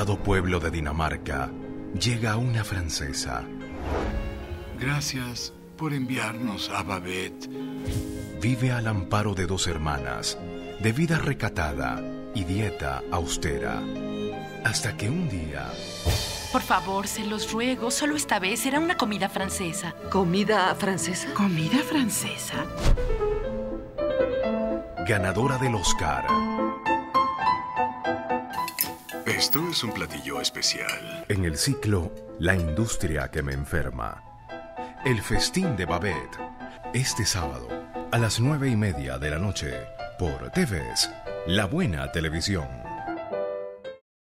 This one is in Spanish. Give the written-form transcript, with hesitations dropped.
desdichado pueblo de Dinamarca llega una francesa. Gracias por enviarnos a Babette. Vive al amparo de dos hermanas, de vida recatada y dieta austera. Hasta que un día... Por favor, se los ruego, solo esta vez será una comida francesa. ¿Comida francesa? ¿Comida francesa? Ganadora del Oscar. Esto es un platillo especial. En el ciclo La industria que me enferma. El festín de Babette. Este sábado, a las 9:30 de la noche, por TVS, La Buena Televisión.